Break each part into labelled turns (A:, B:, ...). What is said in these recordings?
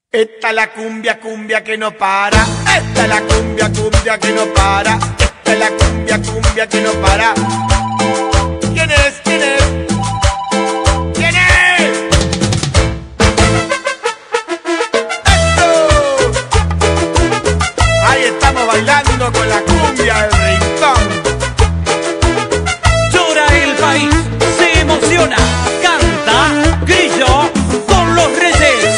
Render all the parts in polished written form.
A: Esta es la cumbia, cumbia que no para. Esta es la cumbia, cumbia que no para. Esta es la cumbia, cumbia que no para. ¿Quién es? ¿Quién es? ¿Quién es? ¡Esto! Ahí estamos bailando con la cumbia del rincón.
B: Llora el país, se emociona, canta Grillo con los Reyes.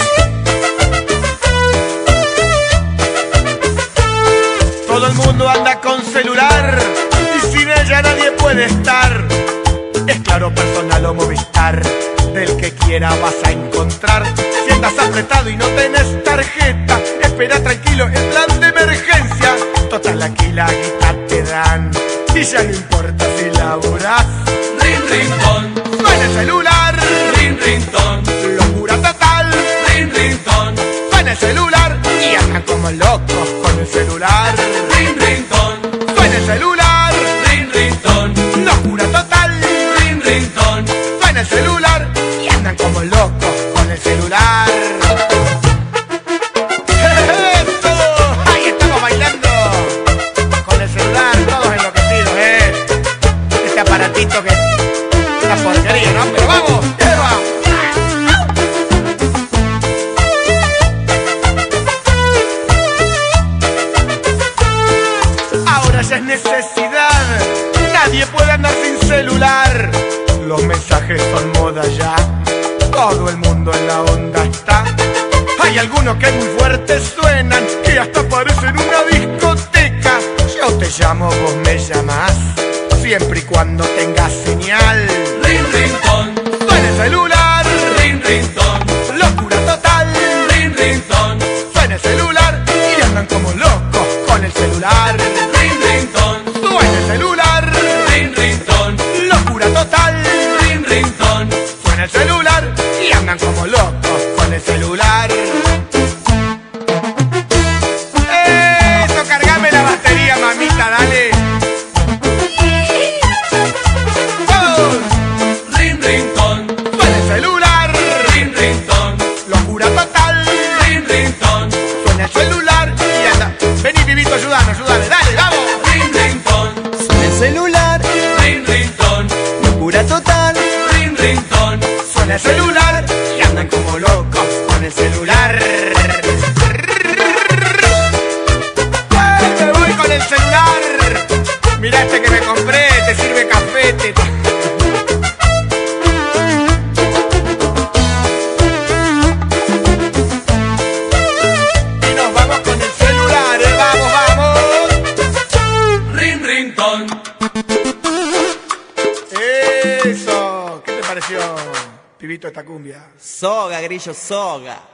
A: Todo el mundo anda con celular y sin ella nadie puede estar. Es Claro, Personal o Movistar, del que quiera vas a encontrar. Si andas apretado y no tenés tarjeta, espera tranquilo el plan de emergencia. Total, aquí la guita te dan y ya no importa si laburás.
B: Rin, rin, ton.
A: Suena el celular,
B: Rin, rin, ton.
A: locura total.
B: Rin, rin, ton.
A: Suena el celular y andan como locos con el celular.
B: Rin, rin, ton.
A: Suena el celular,
B: Rin, rin, ton.
A: locura total.
B: Rin, rin, ton.
A: Suena el celular y andan como locos con el celular. ¡Eso! Ahí estamos bailando con el celular, todos enloquecidos, este aparatito que es una porquería, ¿no? Pero vamos, ¡Eva! Ahora ya es necesidad, nadie puede andar sin celular. Los mensajes son moda ya, todo el mundo en la onda está. Hay algunos que muy fuertes suenan, que hasta parecen una discoteca. Yo te llamo, vos me llamás, siempre y cuando tengas señal.
B: Rin, rin, ton.
A: Suena el celular,
B: Rin, rin, ton.
A: locura total.
B: Rin, rin, ton.
A: Suena el celular y andan como locos con el celular.
B: Rin, rin, ton.
A: Suena el celular,
B: Rin, rin, ton.
A: locura total.
B: Rin, rin, ton.
A: Suena el celular y andan como locos con el celular. Eso, cargame la batería, mamita, dale. ¡Vamos!
B: Rin, rin, ton.
A: Suena el celular,
B: Rin, rin, ton.
A: locura total.
B: Rin, rin, ton.
A: Suena el celular y anda. Vení, pibito, ayúdame, dale, vamos.
B: Rin, rin, ton.
C: Suena el celular,
B: Rin, rin, ton.
C: locura total.
B: Rin, rin, ton.
A: Suena el celular y andan como locos con el celular. Me voy con el celular. Mirá este que me compré, te sirve café, Y nos vamos con el celular, vamos, vamos.
B: Rin, rin, ton.
A: Eso, ¿qué te pareció, pibito, esta cumbia?
C: Soga, Grillo, soga.